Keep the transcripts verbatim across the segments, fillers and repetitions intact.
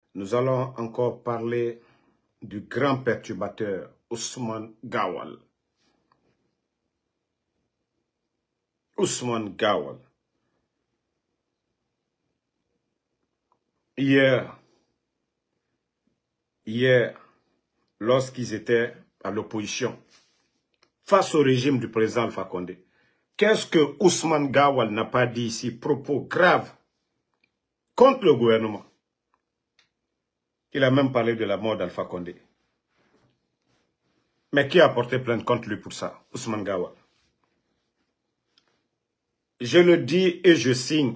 Nous allons encore parler du grand perturbateur Ousmane Gawal. Ousmane Gawal. Hier, hier, lorsqu'ils étaient à l'opposition, face au régime du président Alpha Condé, qu'est-ce que Ousmane Gawal n'a pas dit ici? Propos graves contre le gouvernement. Il a même parlé de la mort d'Alpha Condé. Mais qui a porté plainte contre lui pour ça? Ousmane Gawal. Je le dis et je signe.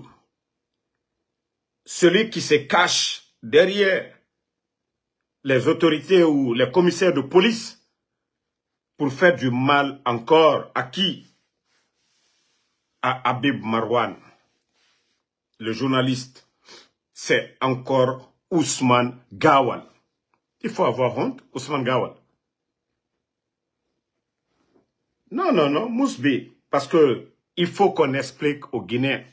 Celui qui se cache derrière les autorités ou les commissaires de police pour faire du mal encore à qui? À Habib Marwan, le journaliste. C'est encore Ousmane Gawal. Il faut avoir honte, Ousmane Gawal. Non, non, non, Mousbi, parce que il faut qu'on explique aux Guinéens.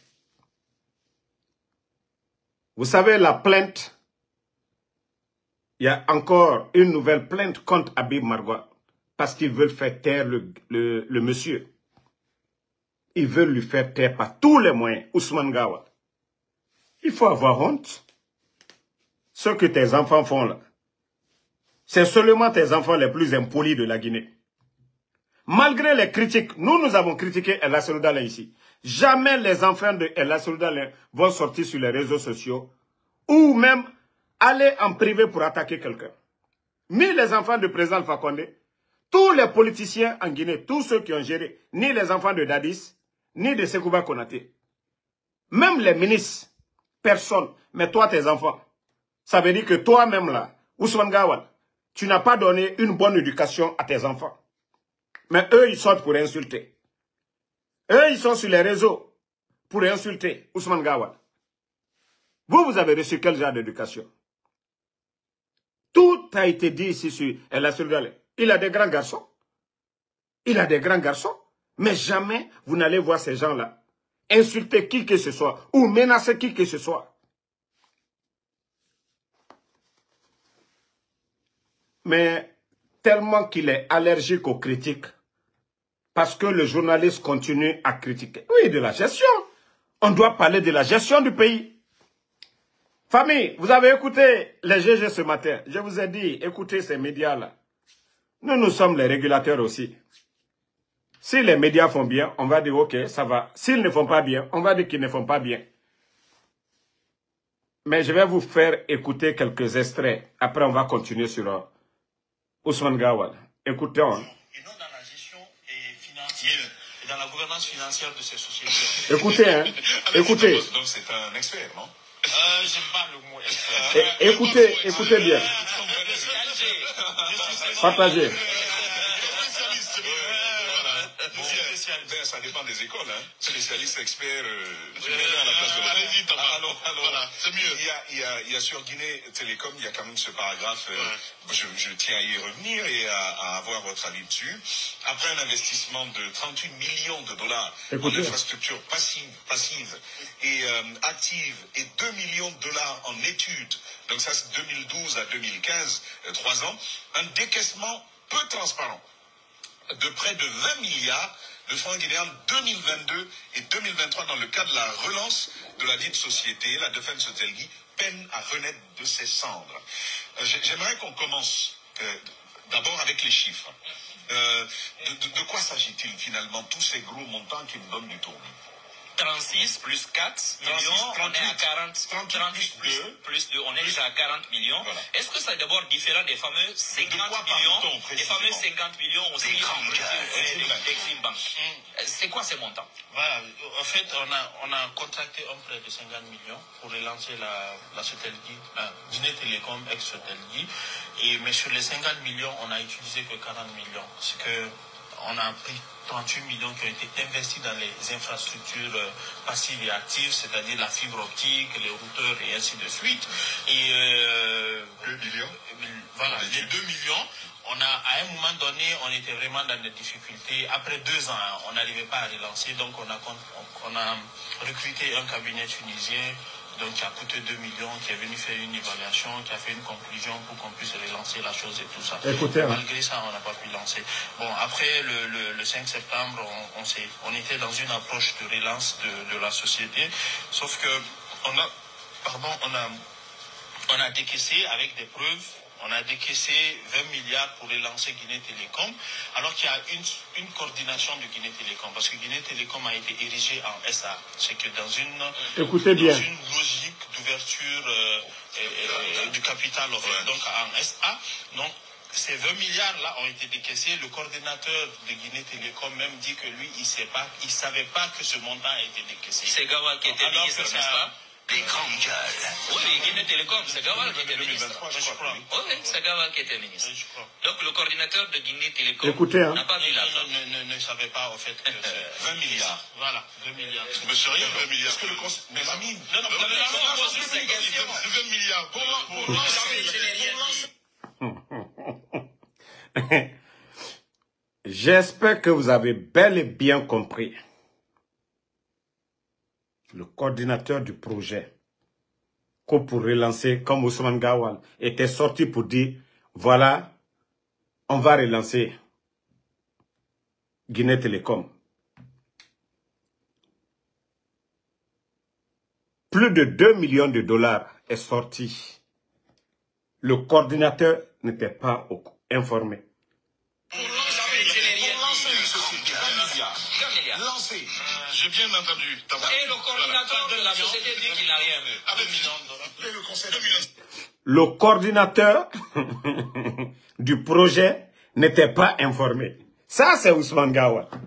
Vous savez, la plainte, il y a encore une nouvelle plainte contre Habib Marwan parce qu'ils veulent faire taire le, le, le monsieur. Ils veulent lui faire taire par tous les moyens, Ousmane Gawal. Il faut avoir honte. Ce que tes enfants font là, c'est seulement tes enfants les plus impolis de la Guinée. Malgré les critiques, nous, nous avons critiqué El Assoudalé ici. Jamais les enfants de El Assoudalé vont sortir sur les réseaux sociaux ou même aller en privé pour attaquer quelqu'un. Ni les enfants du président Alpha Condé, tous les politiciens en Guinée, tous ceux qui ont géré, ni les enfants de Dadis, ni de Sekouba Konaté. Même les ministres, personne, mais toi, tes enfants. Ça veut dire que toi-même là, Ousmane Gawal, tu n'as pas donné une bonne éducation à tes enfants. Mais eux, ils sortent pour insulter. Eux, ils sont sur les réseaux pour insulter Ousmane Gawal. Vous, vous avez reçu quel genre d'éducation? Tout a été dit ici sur El Assoudalé. Il a des grands garçons. Il a des grands garçons. Mais jamais vous n'allez voir ces gens-là insulter qui que ce soit ou menacer qui que ce soit. Mais tellement qu'il est allergique aux critiques, parce que le journaliste continue à critiquer. Oui, de la gestion. On doit parler de la gestion du pays. Famille, vous avez écouté les G G ce matin. Je vous ai dit, écoutez ces médias-là. Nous, nous sommes les régulateurs aussi. Si les médias font bien, on va dire ok, ça va. S'ils ne font pas bien, on va dire qu'ils ne font pas bien. Mais je vais vous faire écouter quelques extraits. Après, on va continuer sur euh, Ousmane Gawal. Écoutons. Hein. Et non dans la gestion et financière et dans la gouvernance financière de ces sociétés. Écoutez, hein. Écoutez. Donc c'est un expert, non? Euh, j'aime pas le mot expert. Et, écoutez, écoutez bien. Partagez. Ça dépend des écoles, hein. Spécialiste, expert, euh, je mets à la place de l'autre. Ah, alors, alors, voilà, c'est mieux. Il y, a, il, y a, il y a sur Guinée Télécom, il y a quand même ce paragraphe, euh, ouais. je, je tiens à y revenir et à, à avoir votre avis dessus. Après un investissement de trente-huit millions de dollars Écoutez. en infrastructure passive, passive et euh, active et deux millions de dollars en études, donc ça c'est deux mille douze à deux mille quinze, euh, trois ans, un décaissement peu transparent de près de vingt milliards de francs guinéens deux mille vingt-deux et deux mille vingt-trois dans le cadre de la relance de la dite société, la Defense Hotelgui peine à renaître de ses cendres. Euh, J'aimerais qu'on commence euh, d'abord avec les chiffres. Euh, de, de, de quoi s'agit-il finalement, tous ces gros montants qui nous donnent du tour? trente-six plus quatre millions, on est à quarante, trente-huit plus, plus deux, on est déjà à quarante millions. Voilà. Est-ce que c'est d'abord différent des fameux cinquante millions, des fameux cinquante millions aussi d'Exim Bank? C'est quoi ces montants? Voilà, en fait, on a, on a contracté un prêt de cinquante millions pour relancer la, la Sotelgui, la Guinée Télécom ex-Sotelgui. Et, mais sur les cinquante millions, on a utilisé que quarante millions. C'est que on a pris trente-huit millions qui ont été investis dans les infrastructures euh, passives et actives, c'est-à-dire la fibre optique, les routeurs et ainsi de suite. Et euh, deux millions. Voilà, les deux millions. On a, à un moment donné, on était vraiment dans des difficultés. Après deux ans, on n'arrivait pas à relancer, donc on a, on, on a recruté un cabinet tunisien donc qui a coûté deux millions, qui est venu faire une évaluation, qui a fait une conclusion pour qu'on puisse relancer la chose et tout ça. Écoutez, malgré hein. ça, on n'a pas pu lancer. Bon, après le, le, le cinq septembre, on, on, on était dans une approche de relance de, de la société, sauf que on a, pardon, on a, on a décaissé avec des preuves. On a décaissé vingt milliards pour relancer Guinée Télécom, alors qu'il y a une, une coordination de Guinée Télécom, parce que Guinée Télécom a été érigée en S A. C'est que dans une, Écoutez bien. dans une logique d'ouverture euh, euh, du capital, en fait, donc en S A, donc ces vingt milliards-là ont été décaissés. Le coordinateur de Guinée Télécom même dit que lui, il ne savait pas que ce montant a été décaissé. C'est Gawal qui était ministre, n'est-ce pas? Les grandes gueules. Oui, Guinée Télécom, c'est Gawal qui était ministre. Je crois. Oui, c'est Gawal qui était ministre. Donc le coordinateur de Guinée Télécom hein. n'a pas vu l'argent. Ne, ne, ne savait pas au fait que c'est vingt milliards. Voilà, vingt milliards. Mais c'est rien, vingt milliards. Que le conseil. Mais Lamine. Non, non, vous avez l'argent pour ces questions. vingt milliards. Pour lancer. J'espère que vous avez bel et bien compris. Le coordinateur du projet, que pour relancer, comme Ousmane Gawal, était sorti pour dire, voilà, on va relancer Guinée Télécom. Plus de deux millions de dollars est sorti. Le coordinateur n'était pas informé. Lancé. J'ai bien entendu. Et le coordinateur de la société dit qu'il n'a rien vu. Avec millions de dollars. Et le conseil de millions. Le coordinateur du projet n'était pas informé. Ça, c'est Ousmane Gawal. Vous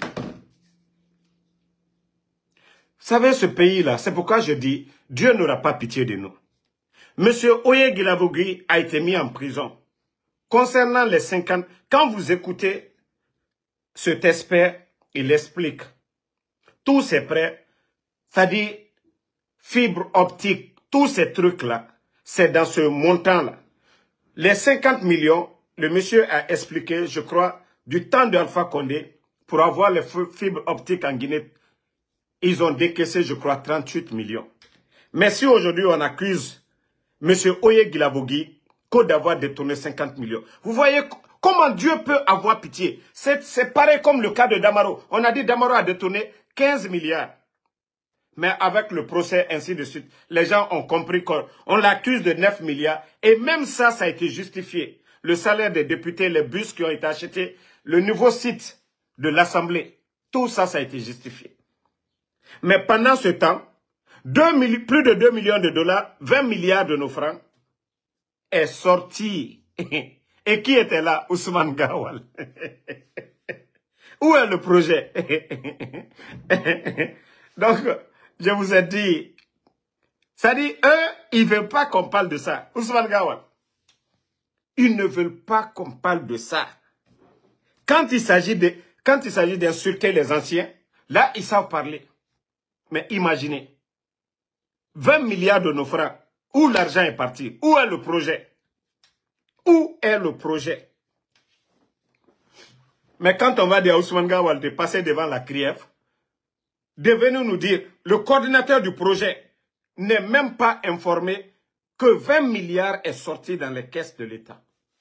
savez, ce pays-là, c'est pourquoi je dis, Dieu n'aura pas pitié de nous. Monsieur Oye Guilavogui a été mis en prison. Concernant les cinquante, quand vous écoutez cet expert, il explique. Tous ces prêts, c'est-à-dire fibre optique, tous ces trucs-là, c'est dans ce montant-là. Les cinquante millions, le monsieur a expliqué, je crois, du temps d'Alpha Condé, pour avoir les fibres optiques en Guinée, ils ont décaissé, je crois, trente-huit millions. Mais si aujourd'hui on accuse M. Oye Guilavogui que d'avoir détourné cinquante millions, vous voyez comment Dieu peut avoir pitié. C'est pareil comme le cas de Damaro. On a dit Damaro a détourné quinze milliards. Mais avec le procès, ainsi de suite, les gens ont compris qu'on l'accuse de neuf milliards. Et même ça, ça a été justifié. Le salaire des députés, les bus qui ont été achetés, le nouveau site de l'Assemblée, tout ça, ça a été justifié. Mais pendant ce temps, deux, plus de deux millions de dollars, vingt milliards de nos francs, est sorti. Et qui était là? Ousmane Gawal. Où est le projet? Donc, je vous ai dit, ça dit, eux, ils ne veulent pas qu'on parle de ça. Ousmane Gawal, ils ne veulent pas qu'on parle de ça. Quand il s'agit de, quand il s'agit d'insulter les anciens, là, ils savent parler. Mais imaginez, vingt milliards de nos francs, où l'argent est parti? Où est le projet? Où est le projet? Mais quand on va dire à Ousmane Gawal de passer devant la C R I E F, de venir nous dire, le coordinateur du projet n'est même pas informé que vingt milliards est sorti dans les caisses de l'État.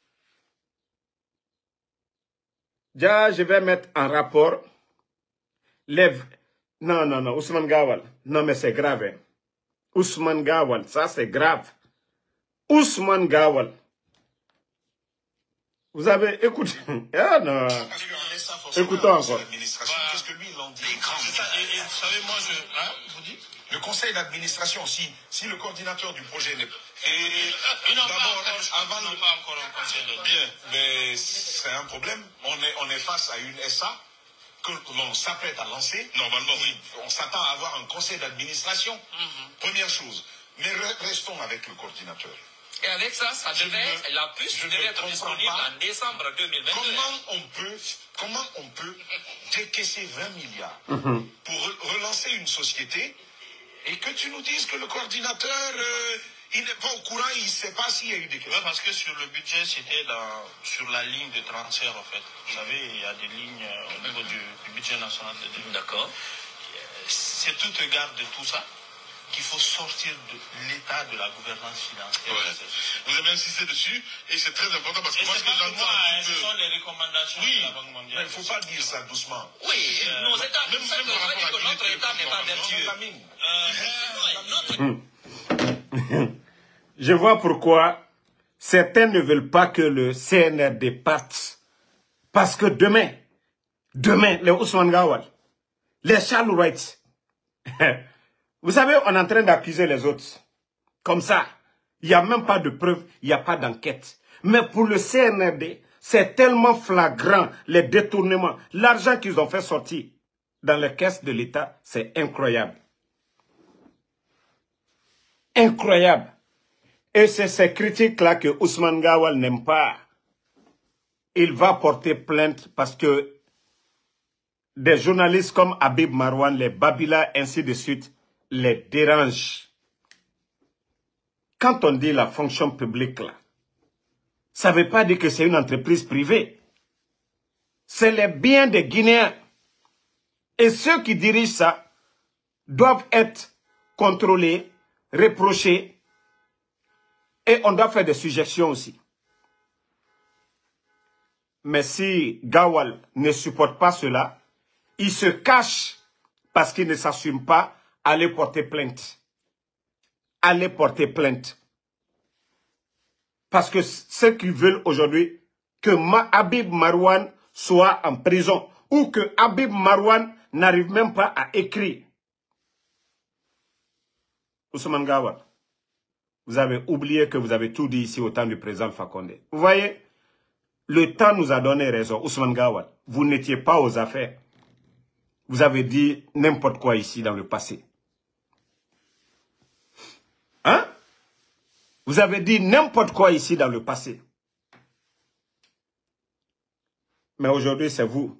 Déjà, je vais mettre en rapport les... Non, non, non, Ousmane Gawal. Non, mais c'est grave. Hein. Ousmane Gawal, ça c'est grave. Ousmane Gawal. Vous avez écouté. Ah non. Écoutons encore. Qu'est-ce que lui, il en dit? Et vous savez, moi, je. Hein, vous dites? Le conseil d'administration, si, si le coordinateur du projet n'est pas. Et d'abord, avant le. pas encore un conseil d'administration. Bien, mais c'est un problème. On est, on est face à une S A que l'on s'apprête à lancer. Normalement, oui. On s'attend à avoir un conseil d'administration. Mm-hmm. Première chose. Mais restons avec le coordinateur. Et avec ça, ça devait, ne, la puce devait être disponible en décembre deux mille vingt-deux. Comment on peut, comment on peut décaisser vingt milliards mm-hmm. pour re relancer une société et que tu nous dises que le coordinateur, euh, il n'est pas au courant, il ne sait pas s'il y a eu des questions. Ouais, parce que sur le budget, c'était sur la ligne de transfert, en fait. Vous savez, il y a des lignes euh, au niveau du, du budget national. D'accord. C'est tout regard de tout ça. qu'il faut sortir de l'état de la gouvernance financière. Ouais. Vous avez insisté dessus et c'est très important parce que moi, ce que j'entends... Hein, ce sont les recommandations oui, de la Banque mondiale. Mais il ne faut pas dire ça doucement. Oui, euh, nos États, même, même ça veut dire que notre État n'est pas vertueux. Euh, Je vois pourquoi certains ne veulent pas que le C N R D parte. Parce que demain, demain, les Ousmane Gawal, les Charles Wright, vous savez, on est en train d'accuser les autres. Comme ça, il n'y a même pas de preuves, il n'y a pas d'enquête. Mais pour le C N R D, c'est tellement flagrant, les détournements, l'argent qu'ils ont fait sortir dans les caisses de l'État, c'est incroyable. Incroyable. Et c'est ces critiques-là que Ousmane Gawal n'aime pas. Il va porter plainte parce que des journalistes comme Habib Marwan, les Babila, ainsi de suite, les dérangent. Quand on dit la fonction publique, là, ça ne veut pas dire que c'est une entreprise privée. C'est les biens des Guinéens. Et ceux qui dirigent ça doivent être contrôlés, reprochés, et on doit faire des suggestions aussi. Mais si Gawal ne supporte pas cela, il se cache parce qu'il ne s'assume pas, aller porter plainte. Aller porter plainte. Parce que ceux qui veulent aujourd'hui que Ma Habib Marwan soit en prison ou que Habib Marwan n'arrive même pas à écrire. Ousmane Gawal, vous avez oublié que vous avez tout dit ici au temps du président Fakonde. Vous voyez, le temps nous a donné raison. Ousmane Gawal, vous n'étiez pas aux affaires. Vous avez dit n'importe quoi ici dans le passé. Hein? Vous avez dit n'importe quoi ici dans le passé. Mais aujourd'hui, c'est vous.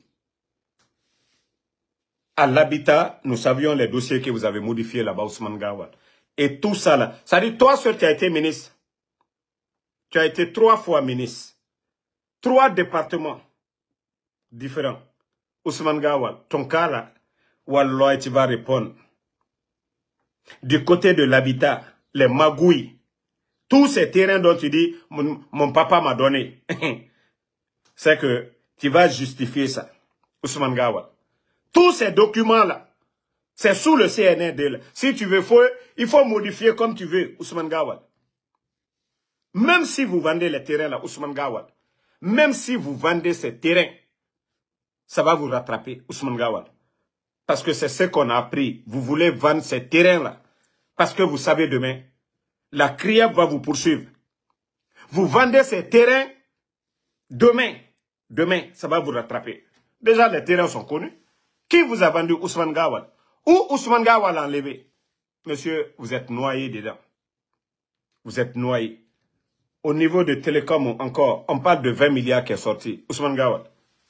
À l'habitat, nous savions les dossiers que vous avez modifiés là-bas, Ousmane Gawal. Et tout ça là. Ça dit, toi seul, tu as été ministre. Tu as été trois fois ministre. Trois départements différents. Ousmane Gawal, ton cas là, Wallah, tu vas répondre. Du côté de l'habitat, les magouilles, tous ces terrains dont tu dis, mon, mon papa m'a donné, c'est que tu vas justifier ça, Ousmane Gawal. Tous ces documents-là, c'est sous le C N R D. Si tu veux, faut, il faut modifier comme tu veux, Ousmane Gawal. Même si vous vendez les terrains là, Ousmane Gawal, même si vous vendez ces terrains, ça va vous rattraper, Ousmane Gawal. Parce que c'est ce qu'on a appris. Vous voulez vendre ces terrains-là. Parce que vous savez demain, la C R I A F va vous poursuivre. Vous vendez ces terrains, demain, demain, ça va vous rattraper. Déjà, les terrains sont connus. Qui vous a vendu Ousmane Gawal? Ou Ousmane Gawal a enlevé? Monsieur, vous êtes noyé dedans. Vous êtes noyé. Au niveau de Télécom, encore, on parle de vingt milliards qui est sorti. Ousmane Gawal.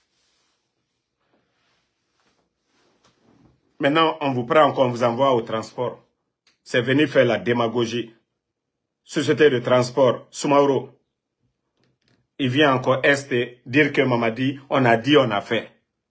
Maintenant, on vous prend encore, on vous envoie au transport. C'est venir faire la démagogie. Société de transport, Soumaoro. Il vient encore est dire que Mamadi, on a dit, on a fait.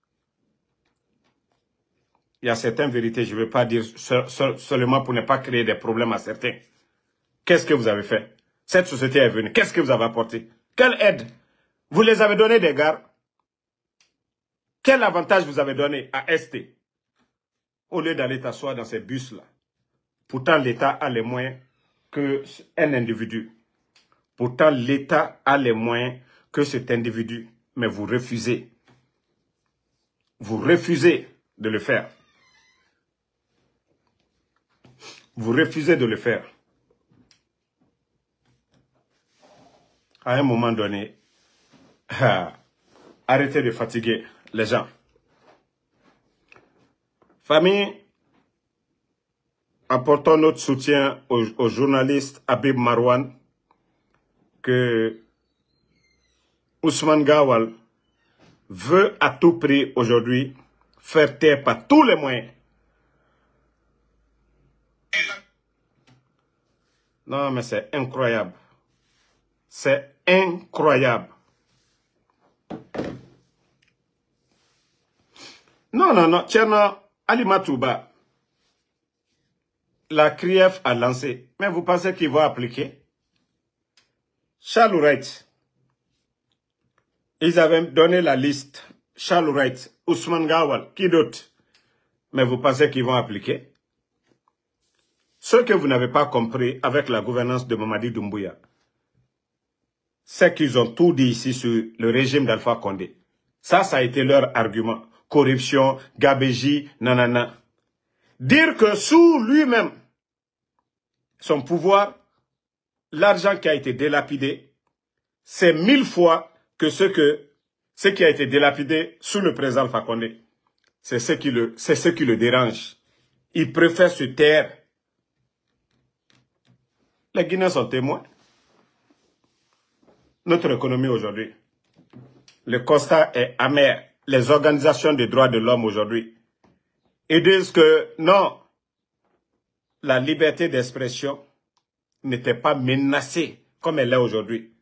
Il y a certaines vérités, je ne veux pas dire seul, seul, seulement pour ne pas créer des problèmes à certains. Qu'est-ce que vous avez fait? Cette société est venue. Qu'est-ce que vous avez apporté? Quelle aide? Vous les avez donné des gares? Quel avantage vous avez donné à S T? Au lieu d'aller t'asseoir dans ces bus-là. Pourtant, l'État a les moyens qu'un individu. Pourtant, l'État a les moyens que cet individu. Mais vous refusez. Vous refusez de le faire. Vous refusez de le faire. À un moment donné, ah, arrêtez de fatiguer les gens. Famille, apportons notre soutien au, au journaliste Habib Marwan que Ousmane Gawal veut à tout prix aujourd'hui faire taire par tous les moyens. Non, mais c'est incroyable. C'est incroyable. Non, non, non. Tcherno, Ali Matouba. la C R I E F a lancé. Mais vous pensez qu'ils vont appliquer? Charles Wright, ils avaient donné la liste. Charles Wright, Ousmane Gawal, qui d'autre? Mais vous pensez qu'ils vont appliquer? Ce que vous n'avez pas compris avec la gouvernance de Mamadi Doumbouya, c'est qu'ils ont tout dit ici sur le régime d'Alpha Condé. Ça, ça a été leur argument. Corruption, gabégie, nanana. Dire que sous lui-même, son pouvoir, l'argent qui a été délapidé, c'est mille fois que ce, que ce qui a été délapidé sous le président Alpha Condé. C'est ce qui le, c'est ce qui le dérange. Il préfère se taire. Les Guinéens sont témoins. Notre économie aujourd'hui, le constat est amer. Les organisations des droits de l'homme aujourd'hui, ils disent que non, la liberté d'expression n'était pas menacée comme elle est aujourd'hui.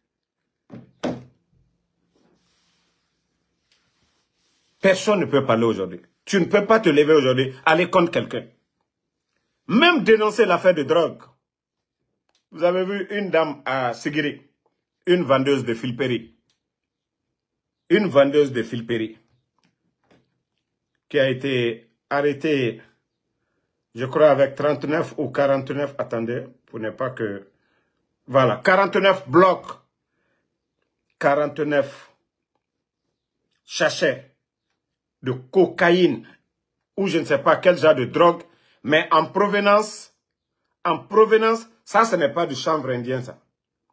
Personne ne peut parler aujourd'hui. Tu ne peux pas te lever aujourd'hui, aller contre quelqu'un. Même dénoncer l'affaire de drogue. Vous avez vu une dame à Sigiri, une vendeuse de Filperi. Une vendeuse de Filperi qui a été arrêtée, je crois, avec trente-neuf ou quarante-neuf, attendez, pour ne pas que... Voilà, quarante-neuf blocs, quarante-neuf sachets de cocaïne, ou je ne sais pas quel genre de drogue, mais en provenance, en provenance, ça, ce n'est pas du chanvre indien, ça.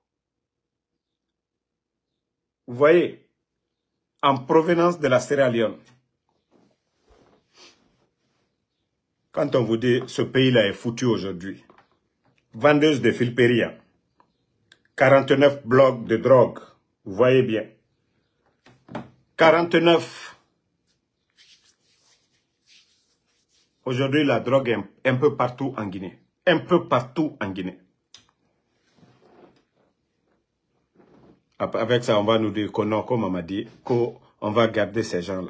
Vous voyez, en provenance de la Sierra Leone. Quand on vous dit ce pays-là est foutu aujourd'hui, vendeuse de Filperia, quarante-neuf blocs de drogue, vous voyez bien, quarante-neuf. Aujourd'hui, la drogue est un peu partout en Guinée, un peu partout en Guinée. Avec ça, on va nous dire que non, comme on m'a dit, qu'on va garder ces gens-là.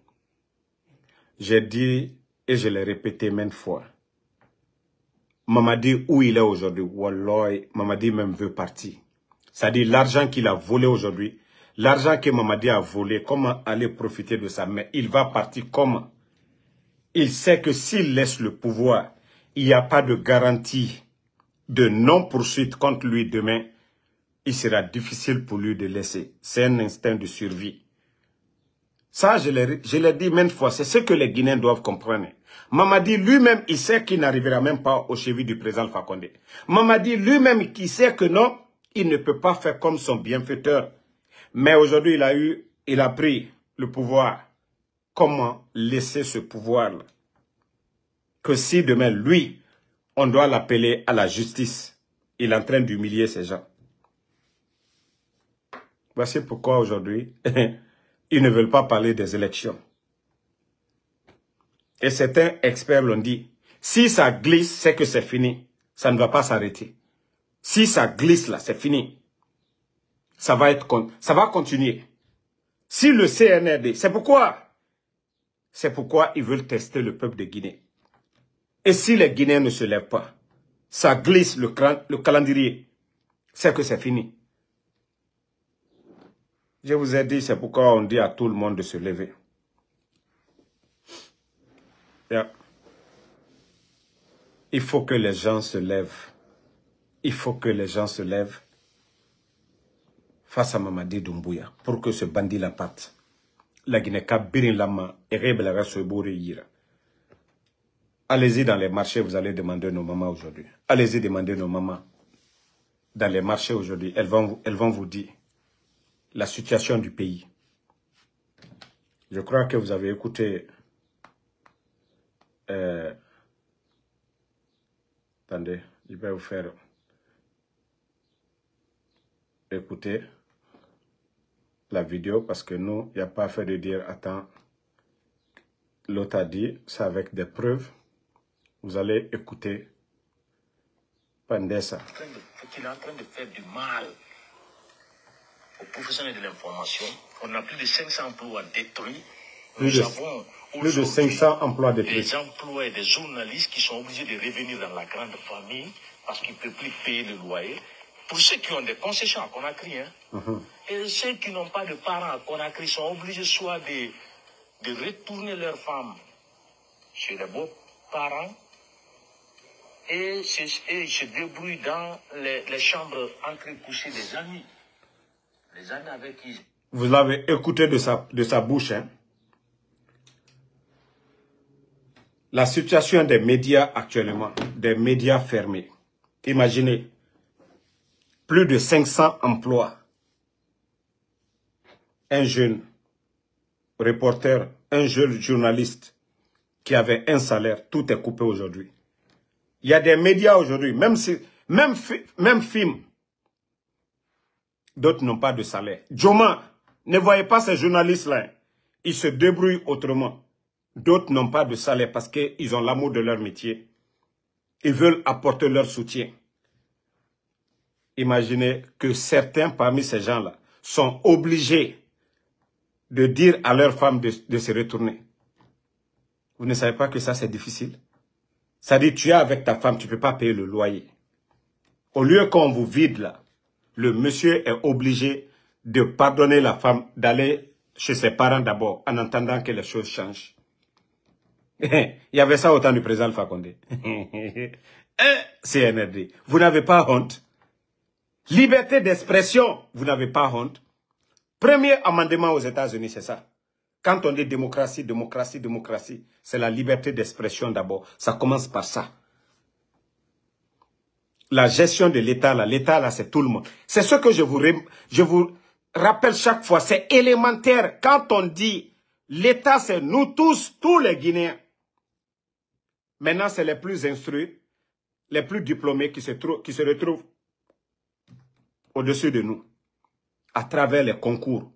J'ai dit, et je l'ai répété maintes fois, Mamadi, où il est aujourd'hui, Wallah, Mamadi même veut partir. C'est-à-dire l'argent qu'il a volé aujourd'hui, l'argent que Mamadi a volé, comment aller profiter de ça? Mais il va partir comment? Il sait que s'il laisse le pouvoir, il n'y a pas de garantie de non-poursuite contre lui demain. Il sera difficile pour lui de laisser. C'est un instinct de survie. Ça, je l'ai dit maintes fois, c'est ce que les Guinéens doivent comprendre. Mamadi lui-même, il sait qu'il n'arrivera même pas au chevilles du président Alpha Condé. Mamadi lui-même, il sait que non, il ne peut pas faire comme son bienfaiteur. Mais aujourd'hui, il a eu, il a pris le pouvoir. Comment laisser ce pouvoir-là? Que si demain, lui, on doit l'appeler à la justice, il est en train d'humilier ces gens. Voici pourquoi aujourd'hui, ils ne veulent pas parler des élections. Et certains experts l'ont dit, si ça glisse, c'est que c'est fini. Ça ne va pas s'arrêter. Si ça glisse là, c'est fini. Ça va être, ça va continuer. Si le C N R D, c'est pourquoi, c'est pourquoi ils veulent tester le peuple de Guinée. Et si les Guinéens ne se lèvent pas, ça glisse le, le calendrier, c'est que c'est fini. Je vous ai dit, c'est pourquoi on dit à tout le monde de se lever. Yeah. Il faut que les gens se lèvent. Il faut que les gens se lèvent face à Mamadi Doumbouya pour que ce bandit la parte. La Guinée Kabirin Lama et Rebelera Soebouri Yira. Allez-y dans les marchés, vous allez demander nos mamans aujourd'hui. Allez-y demander nos mamans. Dans les marchés aujourd'hui, elles vont, elles vont vous dire la situation du pays. Je crois que vous avez écouté... Euh, attendez, je vais vous faire écouter la vidéo parce que nous, il n'y a pas fait de dire, attends, l'autre a dit, c'est avec des preuves. Vous allez écouter Pandessa. Il est en train de faire du mal aux professionnels de l'information. On a plus de cinq cents emplois détruits. Nous avons Plus de cinq cents emplois de des emplois et des journalistes qui sont obligés de revenir dans la grande famille parce qu'ils ne peuvent plus payer le loyer. Pour ceux qui ont des concessions à Conakry, hein, uh-huh. et ceux qui n'ont pas de parents à Conakry sont obligés soit de, de retourner leurs femmes chez les beaux-parents et, et se débrouillent dans les, les chambres entrecouchées des amis. Les amis avec qui... Vous l'avez écouté de sa, de sa bouche, hein. La situation des médias actuellement, des médias fermés. Imaginez, plus de cinq cents emplois. Un jeune reporter, un jeune journaliste qui avait un salaire, tout est coupé aujourd'hui. Il y a des médias aujourd'hui, même, si, même, même film, d'autres n'ont pas de salaire. Djoma, ne voyez pas ces journalistes-là, ils se débrouillent autrement. D'autres n'ont pas de salaire parce qu'ils ont l'amour de leur métier. Ils veulent apporter leur soutien. Imaginez que certains parmi ces gens-là sont obligés de dire à leurs femmes de, de se retourner. Vous ne savez pas que ça c'est difficile? Ça dit, tu es avec ta femme, tu ne peux pas payer le loyer. Au lieu qu'on vous vide là, le monsieur est obligé de pardonner la femme, d'aller chez ses parents d'abord, en attendant que les choses changent. Il y avait ça au temps du président Alpha Condé. C N R D, vous n'avez pas honte. Liberté d'expression, vous n'avez pas honte. Premier amendement aux États-Unis, c'est ça. Quand on dit démocratie, démocratie, démocratie, c'est la liberté d'expression d'abord. Ça commence par ça. La gestion de l'État, là, l'État, là, c'est tout le monde. C'est ce que je vous, je vous rappelle chaque fois. C'est élémentaire. Quand on dit l'État, c'est nous tous, tous les Guinéens. Maintenant, c'est les plus instruits, les plus diplômés qui se, qui se retrouvent au-dessus de nous, à travers les concours.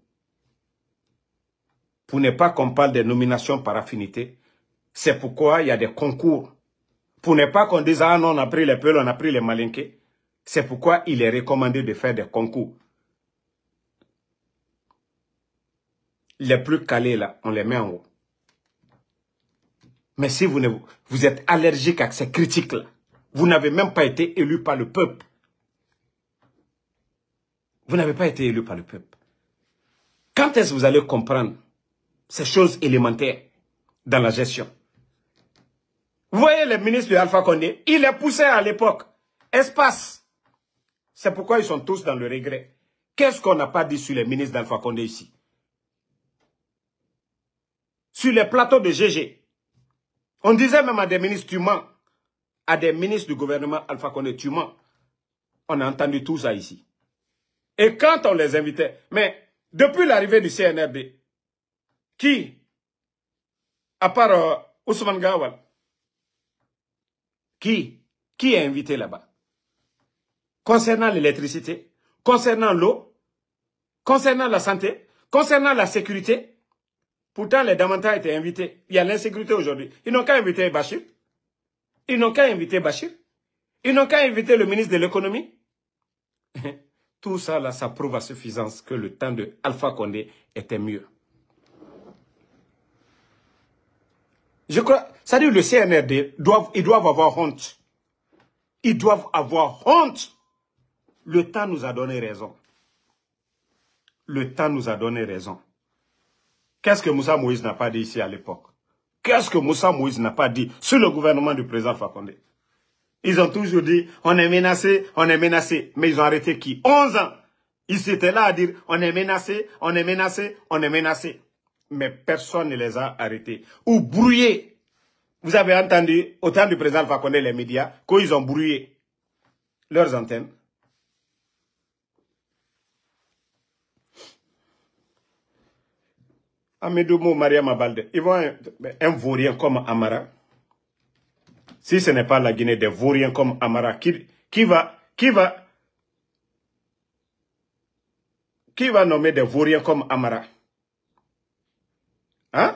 Pour ne pas qu'on parle des nominations par affinité, c'est pourquoi il y a des concours. Pour ne pas qu'on dise, ah non, on a pris les peuls, on a pris les malinqués. C'est pourquoi il est recommandé de faire des concours. Les plus calés, là, on les met en haut. Mais si vous, ne, vous êtes allergique à ces critiques-là, vous n'avez même pas été élu par le peuple. Vous n'avez pas été élu par le peuple. Quand est-ce que vous allez comprendre ces choses élémentaires dans la gestion? Vous voyez le ministre de Alpha Condé, il est poussé à l'époque. Espace. C'est pourquoi ils sont tous dans le regret. Qu'est-ce qu'on n'a pas dit sur les ministres d'Alpha Condé ici? Sur les plateaux de G G. On disait même à des ministres, tu mens. À des ministres du gouvernement Alpha Condé, tu mens. On a entendu tout ça ici. Et quand on les invitait, mais depuis l'arrivée du C N R D, qui, à part euh, Ousmane Gawal, qui, qui est invité là-bas? Concernant l'électricité, concernant l'eau, concernant la santé, concernant la sécurité, pourtant les Damanta étaient invités. Il y a l'insécurité aujourd'hui. Ils n'ont qu'à inviter Bachir. Ils n'ont qu'à inviter Bachir. Ils n'ont qu'à inviter le ministre de l'économie. Tout ça, là, ça prouve à suffisance que le temps de Alpha Condé était mieux. Je crois, ça dit le C N R D, doivent, ils doivent avoir honte. Ils doivent avoir honte. Le temps nous a donné raison. Le temps nous a donné raison. Qu'est-ce que Moussa Moïse n'a pas dit ici à l'époque? Qu'est-ce que Moussa Moïse n'a pas dit sur le gouvernement du président Alpha Condé? Ils ont toujours dit, on est menacé, on est menacé. Mais ils ont arrêté qui? onze ans. Ils étaient là à dire, on est menacé, on est menacé, on est menacé. Mais personne ne les a arrêtés. Ou brouillés. Vous avez entendu, au temps du président Alpha Condé, les médias, qu'ils ont brouillé leurs antennes. Amedoumo, Mariam Abalde, ils vont un, un vaurien comme Amara. Si ce n'est pas la Guinée des vauriens comme Amara, qui, qui va, qui va, qui va nommer des vauriens comme Amara? Hein?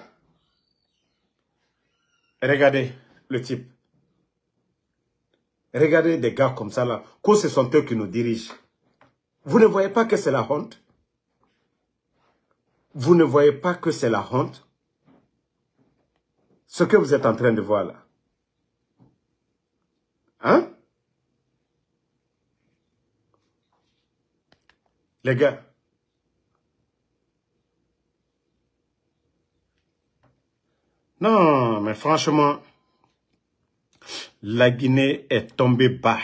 Regardez le type. Regardez des gars comme ça là, que ce sont eux qui nous dirigent. Vous ne voyez pas que c'est la honte? Vous ne voyez pas que c'est la honte? Ce que vous êtes en train de voir là. Hein? Les gars. Non, mais franchement, la Guinée est tombée bas.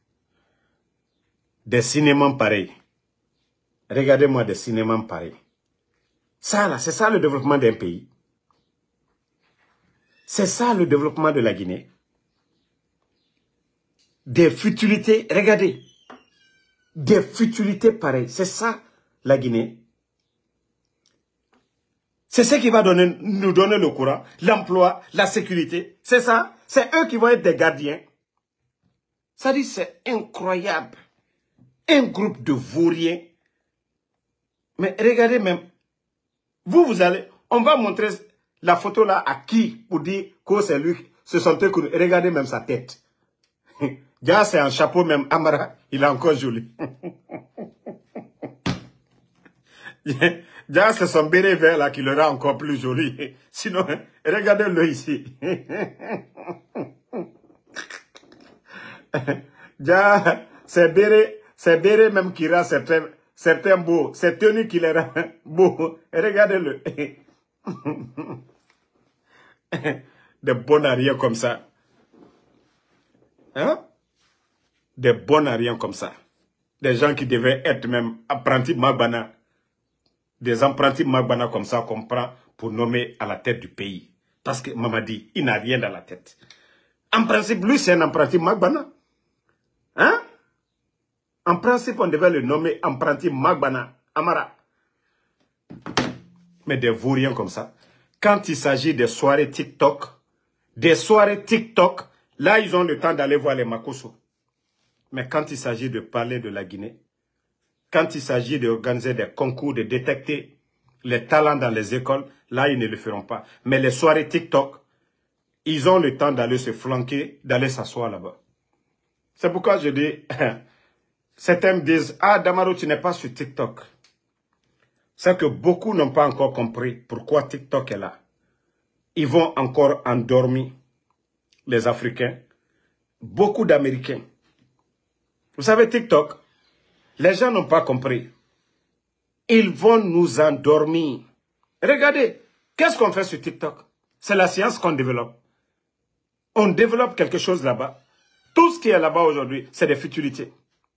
Des cinémas pareils. Regardez-moi des cinémas pareils. Ça là, c'est ça le développement d'un pays. C'est ça le développement de la Guinée. Des futilités, regardez. Des futilités pareilles. C'est ça la Guinée. C'est ce qui va donner, nous donner le courant, l'emploi, la sécurité. C'est ça. C'est eux qui vont être des gardiens. Ça dit, c'est incroyable. Un groupe de vauriens. Mais regardez même. Vous, vous allez... On va montrer la photo là à qui pour dire que c'est lui. Ce sont eux que... Regardez même sa tête. Déjà, c'est un chapeau même. Amara, il est encore joli. Déjà, c'est son béret vert là qui le rend encore plus joli. Sinon, regardez-le ici. Déjà, c'est béret, c'est béret même qui rend certains, certains beaux. C'est tenue qui les rend beaux. Regardez-le. Des bons arrières comme ça. Hein? Des bons arrières comme ça. Des gens qui devaient être même apprentis Magbana. Des apprentis Magbana comme ça qu'on prend pour nommer à la tête du pays. Parce que Mamadi, il n'a rien dans la tête. En principe, lui, c'est un apprenti Magbana. Hein? En principe, on devait le nommer apprenti Magbana. Amara. Mais des vauriens comme ça. Quand il s'agit des soirées TikTok, des soirées TikTok, là, ils ont le temps d'aller voir les Makosso. Mais quand il s'agit de parler de la Guinée, quand il s'agit d'organiser des concours, de détecter les talents dans les écoles, là, ils ne le feront pas. Mais les soirées TikTok, ils ont le temps d'aller se flanquer, d'aller s'asseoir là-bas. C'est pourquoi je dis, certains me disent, ah, Damaro, tu n'es pas sur TikTok. C'est que beaucoup n'ont pas encore compris pourquoi TikTok est là. Ils vont encore endormir les Africains, beaucoup d'Américains. Vous savez, TikTok, les gens n'ont pas compris. Ils vont nous endormir. Regardez, qu'est-ce qu'on fait sur TikTok? C'est la science qu'on développe. On développe quelque chose là-bas. Tout ce qui est là-bas aujourd'hui, c'est des futilités.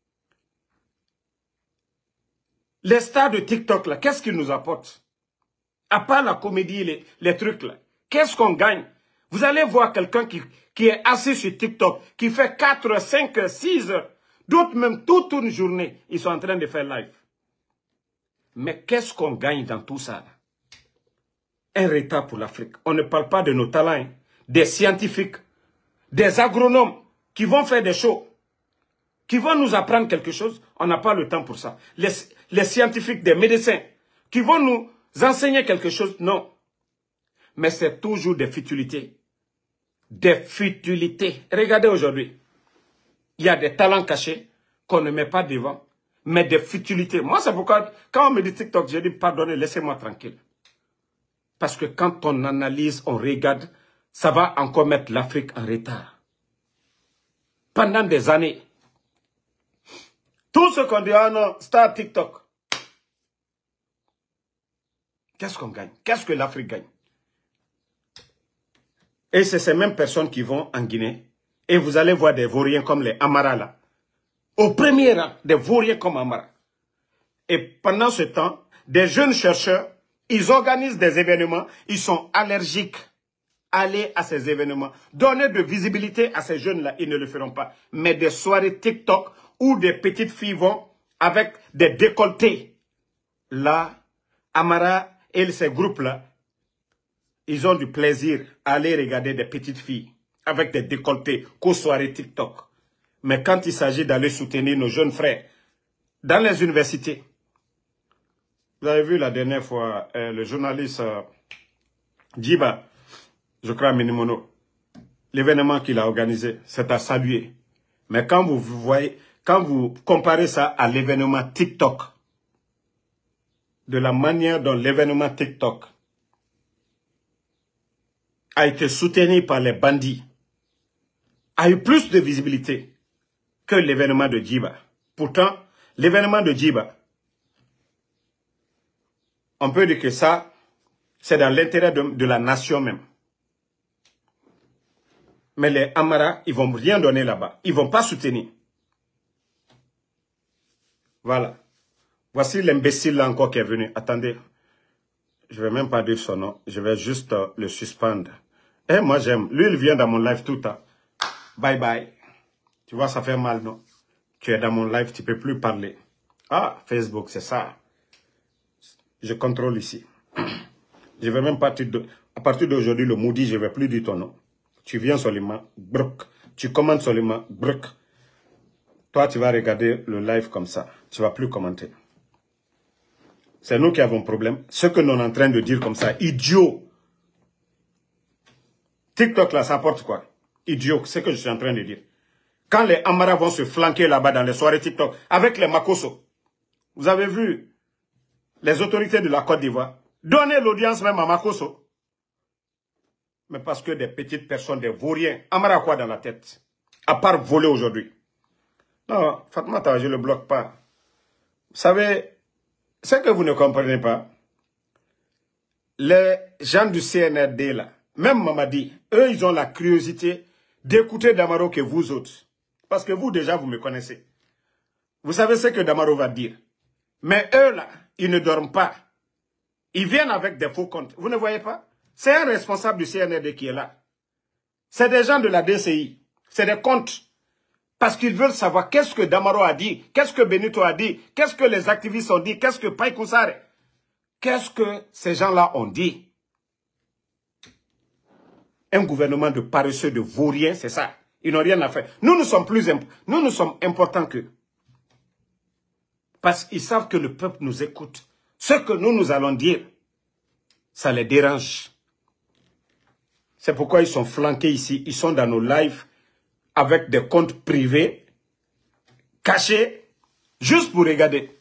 Les stars de TikTok, là, qu'est-ce qu'ils nous apportent? À part la comédie, les, les trucs là. Qu'est-ce qu'on gagne? Vous allez voir quelqu'un qui, qui est assis sur TikTok, qui fait quatre, cinq, six heures. D'autres même toute une journée, ils sont en train de faire live. Mais qu'est-ce qu'on gagne dans tout ça là? Un retard pour l'Afrique. On ne parle pas de nos talents, hein. Des scientifiques, des agronomes qui vont faire des shows, qui vont nous apprendre quelque chose. On n'a pas le temps pour ça. Les, les scientifiques, des médecins, qui vont nous enseigner quelque chose, non. Mais c'est toujours des futilités. Des futilités. Regardez aujourd'hui. Il y a des talents cachés qu'on ne met pas devant, mais des futilités. Moi, c'est pourquoi, quand on me dit TikTok, je dis, pardonnez, laissez-moi tranquille. Parce que quand on analyse, on regarde, ça va encore mettre l'Afrique en retard. Pendant des années. Tout ce qu'on dit, ah non, star TikTok. Qu'est-ce qu'on gagne? Qu'est-ce que l'Afrique gagne? Et c'est ces mêmes personnes qui vont en Guinée. Et vous allez voir des vauriens comme les Amara là. Au premier rang, des vauriens comme Amara. Et pendant ce temps, des jeunes chercheurs, ils organisent des événements. Ils sont allergiques à aller à ces événements. Donner de visibilité à ces jeunes-là, ils ne le feront pas. Mais des soirées TikTok où des petites filles vont avec des décolletés. Là, Amara et ces groupes-là, ils ont du plaisir à aller regarder des petites filles avec des décolletés qu'aux soirées TikTok. Mais quand il s'agit d'aller soutenir nos jeunes frères dans les universités, vous avez vu la dernière fois, euh, le journaliste euh, Djiba, je crois Minimono, l'événement qu'il a organisé, c'est à saluer. Mais quand vous voyez, quand vous comparez ça à l'événement TikTok, de la manière dont l'événement TikTok a été soutenu par les bandits, a eu plus de visibilité que l'événement de Djiba. Pourtant, l'événement de Djiba, on peut dire que ça, c'est dans l'intérêt de, de la nation même. Mais les Amara, ils ne vont rien donner là-bas. Ils ne vont pas soutenir. Voilà. Voici l'imbécile là encore qui est venu. Attendez. Je ne vais même pas dire son nom. Je vais juste euh, le suspendre. Eh, moi j'aime. Lui, il vient dans mon live tout le temps. Bye bye. Tu vois, ça fait mal, non? Tu es dans mon live, tu ne peux plus parler. Ah, Facebook, c'est ça. Je contrôle ici. Je ne vais même pas te... À partir d'aujourd'hui, le maudit, je ne vais plus dire ton nom. Tu viens seulement, broc. Tu commandes seulement, broc. Toi, tu vas regarder le live comme ça. Tu ne vas plus commenter. C'est nous qui avons problème. Ce que nous sommes en train de dire comme ça, idiot. TikTok, là, ça apporte quoi? Idiot, c'est ce que je suis en train de dire. Quand les Amara vont se flanquer là-bas dans les soirées TikTok, avec les Makosso, vous avez vu les autorités de la Côte d'Ivoire donner l'audience même à Makosso. Mais parce que des petites personnes, des vauriens, Amara quoi dans la tête? À part voler aujourd'hui. Non, Fatoumata, je ne le bloque pas. Vous savez, ce que vous ne comprenez pas, les gens du C N R D là, même Mamadi, eux, ils ont la curiosité d'écouter Damaro que vous autres. Parce que vous, déjà, vous me connaissez. Vous savez ce que Damaro va dire. Mais eux, là, ils ne dorment pas. Ils viennent avec des faux comptes. Vous ne voyez pas? C'est un responsable du C N R D qui est là. C'est des gens de la D C I. C'est des comptes. Parce qu'ils veulent savoir qu'est-ce que Damaro a dit, qu'est-ce que Benito a dit, qu'est-ce que les activistes ont dit, qu'est-ce que Pai Koussare, qu'est-ce que ces gens-là ont dit. Un gouvernement de paresseux, de vauriens, c'est ça. Ils n'ont rien à faire. Nous, nous sommes plus imp nous, nous sommes importants qu'eux. Parce qu'ils savent que le peuple nous écoute. Ce que nous, nous allons dire, ça les dérange. C'est pourquoi ils sont flanqués ici. Ils sont dans nos lives avec des comptes privés, cachés, juste pour regarder.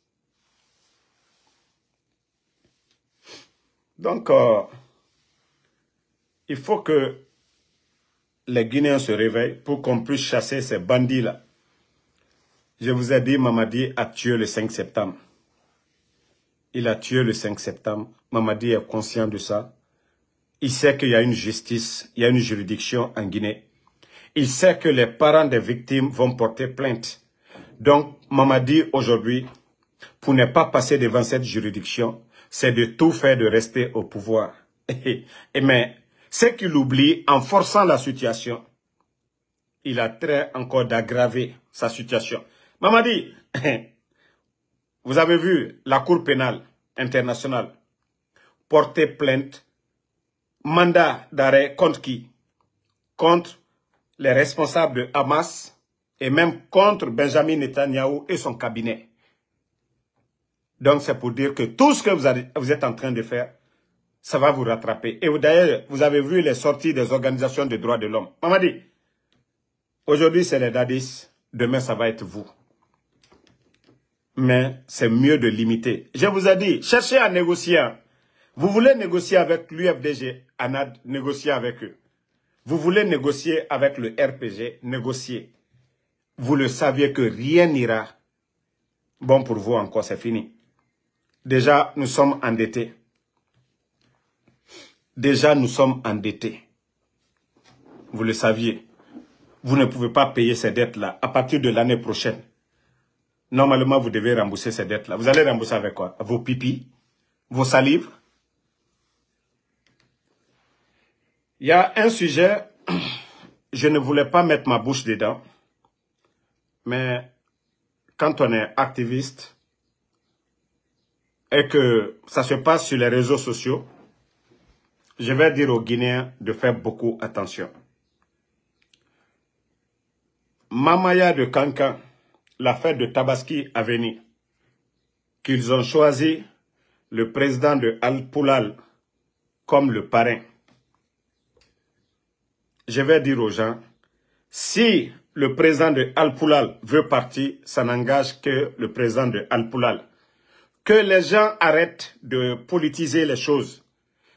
Donc, euh, il faut que les Guinéens se réveillent pour qu'on puisse chasser ces bandits-là. Je vous ai dit, Mamadi a tué le cinq septembre. Il a tué le cinq septembre. Mamadi est conscient de ça. Il sait qu'il y a une justice, il y a une juridiction en Guinée. Il sait que les parents des victimes vont porter plainte. Donc, Mamadi, aujourd'hui, pour ne pas passer devant cette juridiction, c'est de tout faire de rester au pouvoir. Et mais, ce qu'il oublie, en forçant la situation, il a trait encore d'aggraver sa situation. Mamadi, vous avez vu la Cour pénale internationale porter plainte, mandat d'arrêt contre qui? Contre les responsables de Hamas et même contre Benjamin Netanyahou et son cabinet. Donc c'est pour dire que tout ce que vous, avez, vous êtes en train de faire, ça va vous rattraper. Et d'ailleurs, vous avez vu les sorties des organisations de droits de l'homme. Mamadi, aujourd'hui c'est les dadis, demain ça va être vous. Mais c'est mieux de limiter. Je vous ai dit, cherchez à négocier. Vous voulez négocier avec l'U F D G, Anad, négocier avec eux. Vous voulez négocier avec le R P G, négocier. Vous le saviez que rien n'ira bon pour vous encore, c'est fini. Déjà, nous sommes endettés. Déjà, nous sommes endettés. Vous le saviez. Vous ne pouvez pas payer ces dettes-là à partir de l'année prochaine. Normalement, vous devez rembourser ces dettes-là. Vous allez rembourser avec quoi? Vos pipis? Vos salives? Il y a un sujet, je ne voulais pas mettre ma bouche dedans, mais quand on est activiste et que ça se passe sur les réseaux sociaux, je vais dire aux Guinéens de faire beaucoup attention. Mamaya de Kankan, la fête de Tabaski a venu, qu'ils ont choisi le président de Al-Poulal comme le parrain. Je vais dire aux gens, si le président de Al-Poulal veut partir, ça n'engage que le président de Al-Poulal. Que les gens arrêtent de politiser les choses.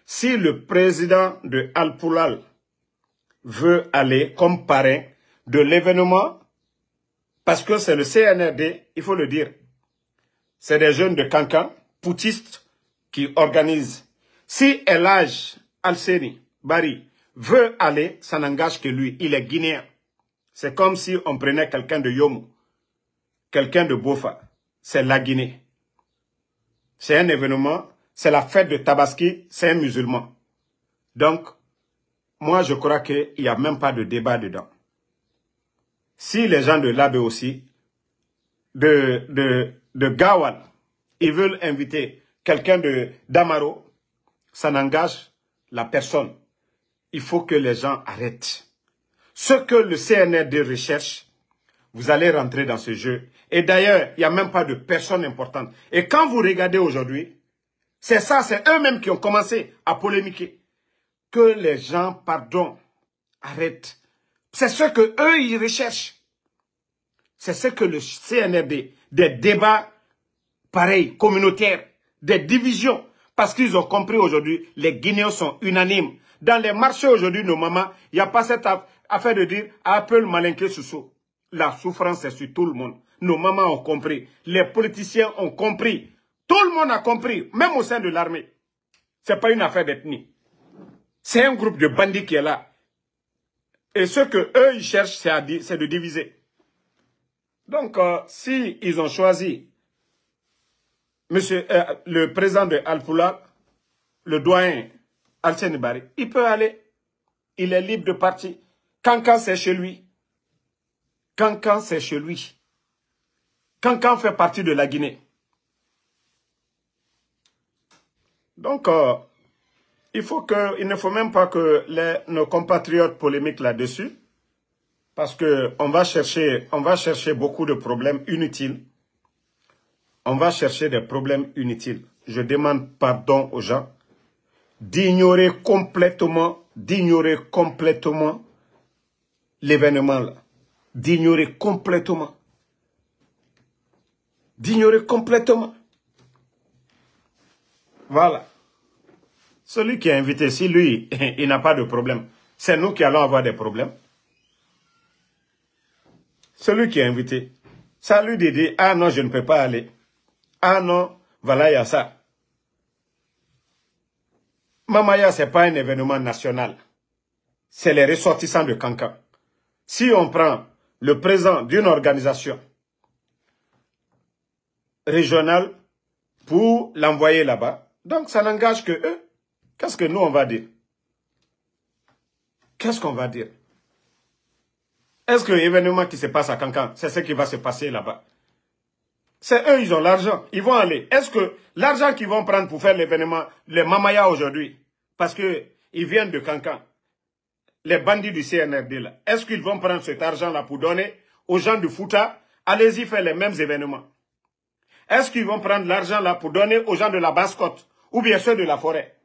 si le président de Al-Poulal veut aller comme parrain de l'événement, parce que c'est le C N R D, il faut le dire, c'est des jeunes de Kankan, poutistes, qui organisent. Si El Hadj Alseni Bari veut aller, ça n'engage que lui, il est guinéen. C'est comme si on prenait quelqu'un de Yomu, quelqu'un de Bofa, c'est la Guinée. C'est un événement, c'est la fête de Tabaski, c'est un musulman. Donc, moi je crois qu'il n'y a même pas de débat dedans. Si les gens de l'A B aussi, de, de, de Gawal, ils veulent inviter quelqu'un de d'Amaro, ça n'engage la personne. Il faut que les gens arrêtent. Ce que le C N R D recherche, vous allez rentrer dans ce jeu. Et d'ailleurs, il n'y a même pas de personne importante. Et quand vous regardez aujourd'hui, c'est ça, c'est eux-mêmes qui ont commencé à polémiquer. Que les gens, pardon, arrêtent. C'est ce que eux ils recherchent. C'est ce que le C N R D, des débats pareils, communautaires, des divisions. Parce qu'ils ont compris aujourd'hui, les Guinéens sont unanimes. Dans les marchés aujourd'hui, nos mamans, il n'y a pas cette affaire de dire Apple Malinké Soussou. La souffrance est sur tout le monde. Nos mamans ont compris. Les politiciens ont compris. Tout le monde a compris, même au sein de l'armée. Ce n'est pas une affaire d'ethnie. C'est un groupe de bandits qui est là. Et ce que eux ils cherchent, c'est de diviser. Donc, euh, si ils ont choisi monsieur, euh, le président de Al-Poulal, le doyen Alseni Bari, il peut aller. Il est libre de partir. Kankan, c'est chez lui. Kankan, c'est chez lui. Kankan fait partie de la Guinée. Donc, euh, il faut que, il ne faut même pas que les, nos compatriotes polémiquent là-dessus. Parce que on va chercher, on va chercher beaucoup de problèmes inutiles. On va chercher des problèmes inutiles. Je demande pardon aux gens d'ignorer complètement, d'ignorer complètement l'événement là. D'ignorer complètement. D'ignorer complètement. Voilà. Celui qui est invité, si lui, il n'a pas de problème, c'est nous qui allons avoir des problèmes. Celui qui est invité, ça lui dit, dit, ah non, je ne peux pas aller. Ah non, voilà, il y a ça. Mamaya, ce n'est pas un événement national. C'est les ressortissants de Kankan. Si on prend le président d'une organisation régionale pour l'envoyer là-bas, donc ça n'engage que eux. Qu'est-ce que nous, on va dire? Qu'est-ce qu'on va dire? Est-ce que l'événement qui se passe à Kankan, c'est ce qui va se passer là-bas? C'est eux, ils ont l'argent. Ils vont aller. Est-ce que l'argent qu'ils vont prendre pour faire l'événement, les Mamaya aujourd'hui, parce qu'ils viennent de Kankan, les bandits du C N R D là, est-ce qu'ils vont prendre cet argent-là pour donner aux gens du Fouta? Allez-y faire les mêmes événements. Est-ce qu'ils vont prendre l'argent-là pour donner aux gens de la Basse-Côte ou bien ceux de la forêt?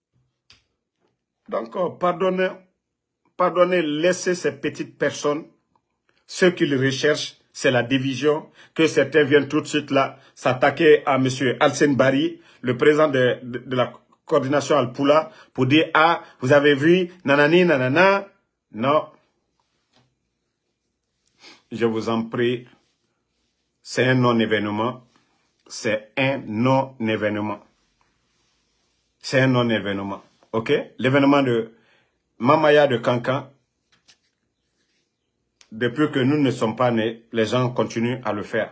Donc, euh, pardonnez, pardonnez, laissez ces petites personnes. Ce qu'ils recherchent, c'est la division. Que certains viennent tout de suite là s'attaquer à M. Alseni Bari, le président de, de, de la coordination Al-Poulal, pour dire, ah, vous avez vu, nanani, nanana. Non. Je vous en prie, c'est un non-événement. C'est un non-événement. C'est un non-événement. Ok? L'événement de Mamaya de Kankan, depuis que nous ne sommes pas nés, les gens continuent à le faire.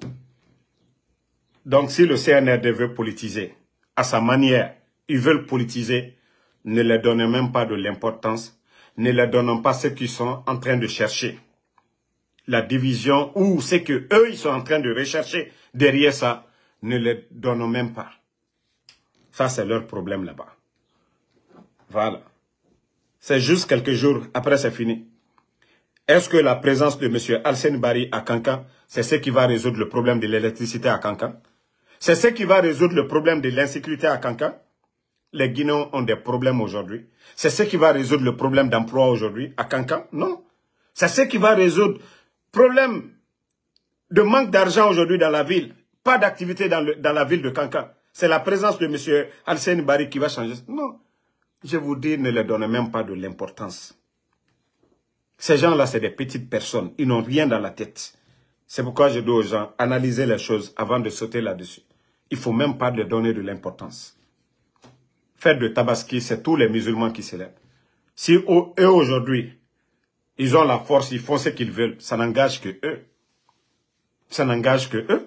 Donc si le C N R D veut politiser, à sa manière, ils veulent politiser, ne leur donnez même pas de l'importance, ne leur donnons pas ce qu'ils sont en train de chercher. La division ou ce que eux ils sont en train de rechercher derrière ça, ne les donnons même pas. Ça c'est leur problème là-bas. Voilà. C'est juste quelques jours, après c'est fini. Est-ce que la présence de M. Alseni Bari à Kankan, c'est ce qui va résoudre le problème de l'électricité à Kankan? C'est ce qui va résoudre le problème de l'insécurité à Kankan? Les Guinéens ont des problèmes aujourd'hui. C'est ce qui va résoudre le problème d'emploi aujourd'hui à Kankan? Non. C'est ce qui va résoudre le problème de manque d'argent aujourd'hui dans la ville. Pas d'activité dans, dans la ville de Kankan. C'est la présence de M. Alseni Bari qui va changer. Non. je vous dis, ne leur donnez même pas de l'importance. Ces gens-là, c'est des petites personnes. Ils n'ont rien dans la tête. C'est pourquoi je dis aux gens, analysez les choses avant de sauter là-dessus. Il ne faut même pas leur donner de l'importance. Faites de Tabaski, c'est tous les musulmans qui se lèvent. Si eux, aujourd'hui, ils ont la force, ils font ce qu'ils veulent, ça n'engage que eux. Ça n'engage que eux.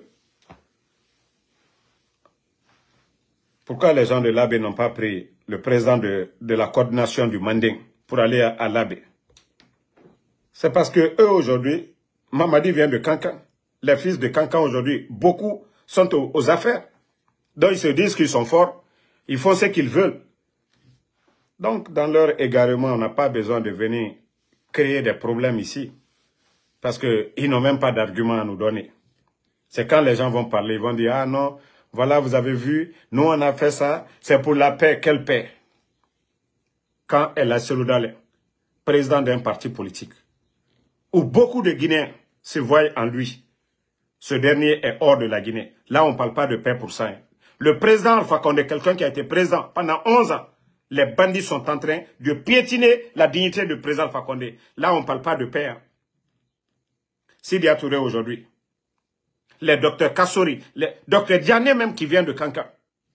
Pourquoi les gens de l'A B n'ont pas pris le président de, de la coordination du Manding pour aller à, à l'A B? C'est parce que eux aujourd'hui, Mamadi vient de Kankan. Les fils de Kankan aujourd'hui, beaucoup sont aux, aux affaires. Donc ils se disent qu'ils sont forts, ils font ce qu'ils veulent. Donc dans leur égarement, on n'a pas besoin de venir créer des problèmes ici. Parce qu'ils n'ont même pas d'argument à nous donner. C'est quand les gens vont parler, ils vont dire, ah non, voilà, vous avez vu, nous on a fait ça, c'est pour la paix. Quelle paix? Quand El Hassan Dale, président d'un parti politique, où beaucoup de Guinéens se voient en lui, ce dernier est hors de la Guinée. Là, on ne parle pas de paix pour ça. Le président Alpha Condé, quelqu'un qui a été président pendant onze ans, les bandits sont en train de piétiner la dignité du président Alpha Condé. Là, on ne parle pas de paix. Hein. Sidi Touré aujourd'hui, les docteurs Kassori, les docteurs Diané même qui vient de Kankan.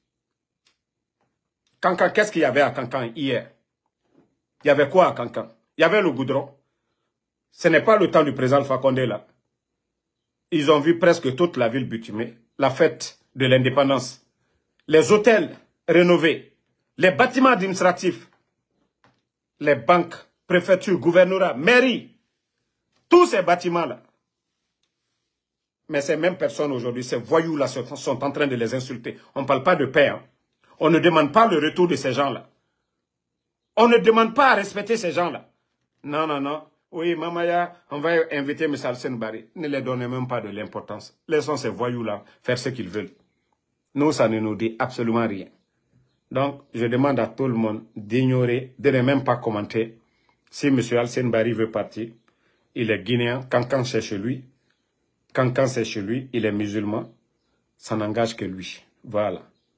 Kankan, qu'est-ce qu'il y avait à Kankan hier? Il y avait quoi à Kankan? Il y avait le goudron. Ce n'est pas le temps du président Alpha Condé là. Ils ont vu presque toute la ville bitumée, la fête de l'indépendance, les hôtels rénovés, les bâtiments administratifs, les banques, préfectures, gouvernorats, mairies, tous ces bâtiments-là. Mais ces mêmes personnes aujourd'hui, ces voyous-là sont en train de les insulter. On ne parle pas de paix. Hein. On ne demande pas le retour de ces gens-là. On ne demande pas à respecter ces gens-là. Non, non, non. Oui, Mamaya, on va inviter M. Alsen Bari. Ne les donnez même pas de l'importance. Laissons ces voyous-là faire ce qu'ils veulent. Nous, ça ne nous dit absolument rien. Donc, je demande à tout le monde d'ignorer, de ne même pas commenter. Si M. Alsen Bari veut partir, il est guinéen, Kankan c'est chez lui. Kankan c'est chez lui, il est musulman. Ça n'engage que lui. Voilà.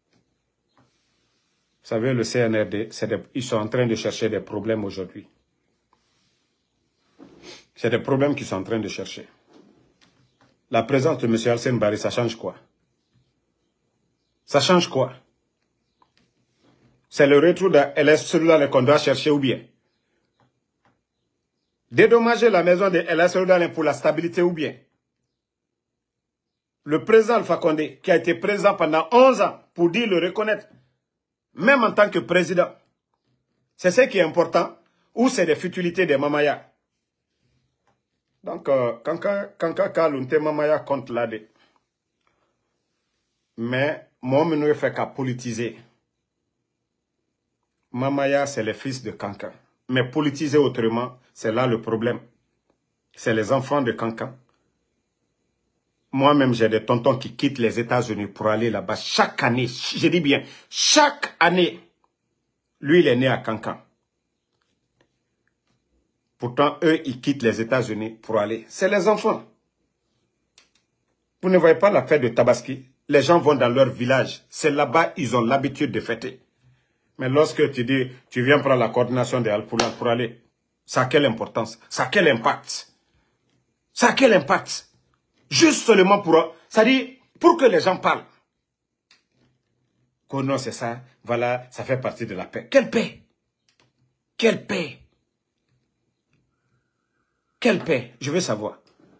Vous savez, le C N R D, des, ils sont en train de chercher des problèmes aujourd'hui. C'est des problèmes qu'ils sont en train de chercher. La présence de M. Alsen Bari, ça change quoi? Ça change quoi? C'est le retour de L S Soudal qu'on doit chercher ou bien? Dédommager la maison de L S Soudal pour la stabilité ou bien? Le président Alpha Condé, qui a été président pendant onze ans, pour dire le reconnaître, même en tant que président, c'est ce qui est important, ou c'est des futilités des Mamaya? Donc, quand Kanka Kalunte Mamaya compte là-dedans. Mais, moi, je ne fais qu'à politiser. Mamaya, c'est les fils de Kanka. Mais politiser autrement, c'est là le problème. C'est les enfants de Kanka. Moi-même, j'ai des tontons qui quittent les États-Unis pour aller là-bas chaque année. Je dis bien, chaque année. Lui, il est né à Kankan. Pourtant, eux, ils quittent les États-Unis pour aller. C'est les enfants. Vous ne voyez pas la fête de Tabaski? Les gens vont dans leur village. C'est là-bas, ils ont l'habitude de fêter. Mais lorsque tu dis, tu viens prendre la coordination des Alpoula pour aller, ça a quelle importance? Ça a quel impact? Ça a quel impact? Juste seulement pour, ça dit, pour que les gens parlent. Oh non, c'est ça, voilà, ça fait partie de la paix. Quelle paix? Quelle paix? Quelle paix? Je veux savoir.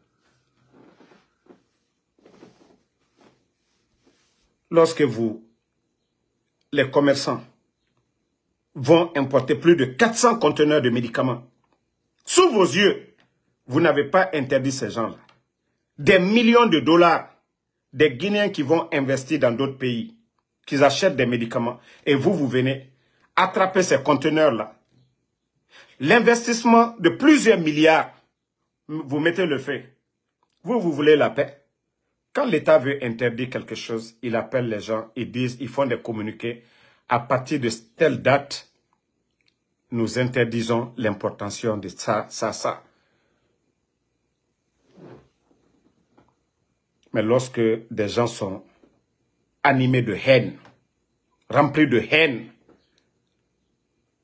Lorsque vous, les commerçants, vont importer plus de quatre cents conteneurs de médicaments, sous vos yeux, vous n'avez pas interdit ces gens-là. Des millions de dollars, des Guinéens qui vont investir dans d'autres pays, qui achètent des médicaments, et vous, vous venez attraper ces conteneurs-là. L'investissement de plusieurs milliards, vous mettez le fait. Vous, vous voulez la paix. Quand l'État veut interdire quelque chose, il appelle les gens, ils disent, ils font des communiqués. À partir de telle date, nous interdisons l'importation de ça, ça, ça. Mais lorsque des gens sont animés de haine, remplis de haine,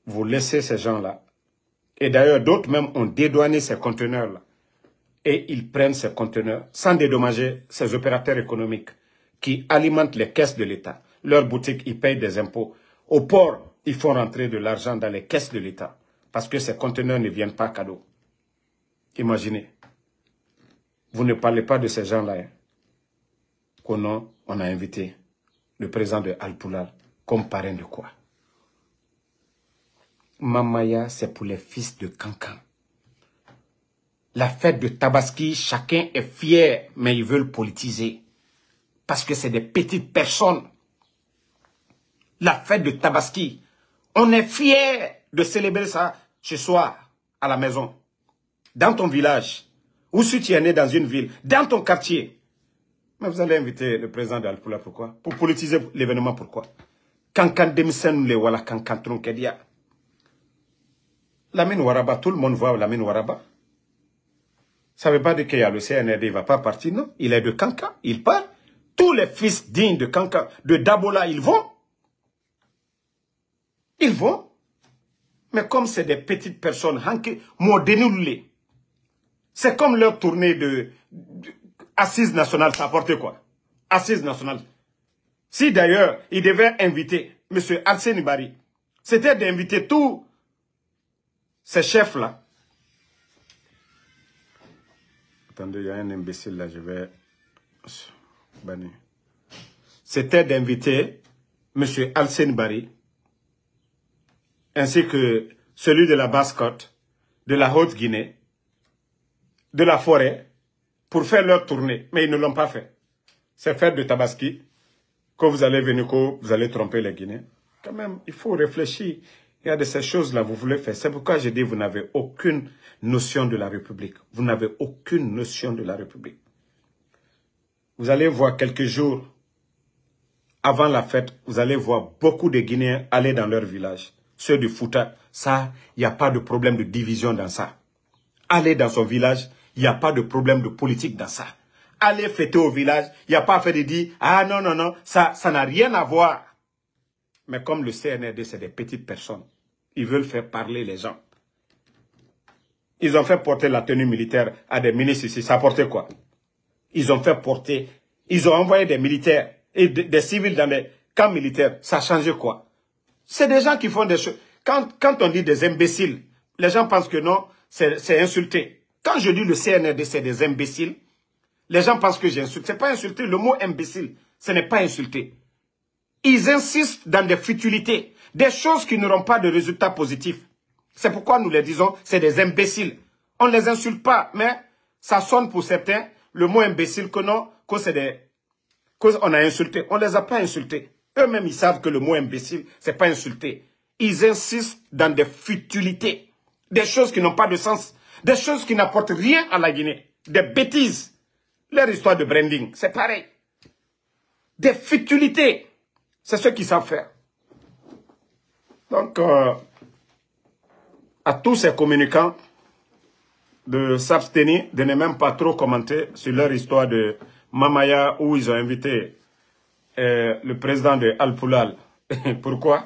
vous laissez ces gens-là. Et d'ailleurs, d'autres même ont dédouané ces conteneurs-là. Et ils prennent ces conteneurs sans dédommager ces opérateurs économiques qui alimentent les caisses de l'État. Leurs boutiques, ils payent des impôts. Au port, ils font rentrer de l'argent dans les caisses de l'État. Parce que ces conteneurs ne viennent pas cadeaux. Imaginez. Vous ne parlez pas de ces gens-là. Hein. Qu'on a, on a invité le président de Alpulal comme parrain de quoi? Mamaya, c'est pour les fils de Kankan. La fête de Tabaski, chacun est fier, mais ils veulent politiser. Parce que c'est des petites personnes. La fête de Tabaski, on est fier de célébrer ça ce soir, à la maison, dans ton village, ou si tu es né dans une ville, dans ton quartier. Mais vous allez inviter le président de Alpula, pourquoi? Pour politiser l'événement, pourquoi? Kankan Demisen le wala Kankan Tronkedia. Lamine Ouaraba, tout le monde voit Lamine Ouaraba. Ça ne veut pas dire qu'il y a le C N R D, il ne va pas partir, non. Il est de Kankan, il part. Tous les fils dignes de Kankan, de Dabola, ils vont. Ils vont. Mais comme c'est des petites personnes, c'est comme leur tournée de, de Assise nationale, ça apporte quoi? Assise nationale. Si d'ailleurs, il devait inviter M. Arsène Ibari, c'était d'inviter tous ces chefs-là. Attendez, il y a un imbécile là, je vais bannir. C'était d'inviter M. Arsène Ibari, ainsi que celui de la Basse-Côte, de la Haute-Guinée, de la Forêt, pour faire leur tournée. Mais ils ne l'ont pas fait. C'est fête de Tabaski. Quand vous allez venir, vous allez tromper les Guinéens. Quand même, il faut réfléchir. Il y a de ces choses-là, vous voulez faire. C'est pourquoi je dis, vous n'avez aucune notion de la République. Vous n'avez aucune notion de la République. Vous allez voir quelques jours avant la fête, vous allez voir beaucoup de Guinéens aller dans leur village. Ceux du Fouta, ça, il n'y a pas de problème de division dans ça. Aller dans son village, il n'y a pas de problème de politique dans ça. Aller fêter au village, il n'y a pas fait de dire, ah non, non, non, ça ça n'a rien à voir. Mais comme le C N R D, c'est des petites personnes, ils veulent faire parler les gens. Ils ont fait porter la tenue militaire à des ministres ici, ça portait quoi? Ils ont fait porter, ils ont envoyé des militaires et des, des civils dans des camps militaires, ça a changé quoi? C'est des gens qui font des choses. Quand, quand on dit des imbéciles, les gens pensent que non, c'est insulté. Quand je dis le C N R D, c'est des imbéciles, les gens pensent que j'insulte. Ce n'est pas insulté. Le mot imbécile, ce n'est pas insulté. Ils insistent dans des futilités, des choses qui n'auront pas de résultats positifs. C'est pourquoi nous les disons, c'est des imbéciles. On ne les insulte pas, mais ça sonne pour certains, le mot imbécile, que non, que c'est des... qu'on a insulté. On ne les a pas insultés. Eux-mêmes, ils savent que le mot imbécile, ce n'est pas insulté. Ils insistent dans des futilités, des choses qui n'ont pas de sens. Des choses qui n'apportent rien à la Guinée. Des bêtises. Leur histoire de branding, c'est pareil. Des futilités. C'est ce qu'ils savent faire. Donc, euh, à tous ces communicants, de s'abstenir, de ne même pas trop commenter sur leur histoire de Mamaya, où ils ont invité euh, le président de Alpulal. Pourquoi?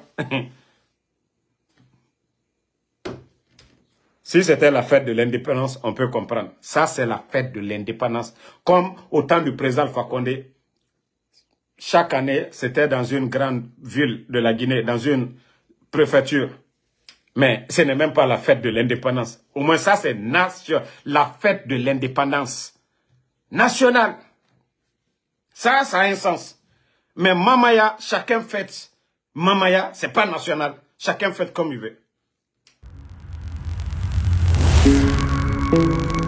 Si c'était la fête de l'indépendance, on peut comprendre. Ça, c'est la fête de l'indépendance. Comme au temps du président Alpha Condé, chaque année, c'était dans une grande ville de la Guinée, dans une préfecture. Mais ce n'est même pas la fête de l'indépendance. Au moins, ça, c'est la fête de l'indépendance nationale. Ça, ça a un sens. Mais Mamaya, chacun fête. Mamaya, c'est pas national. Chacun fête comme il veut. Thank you.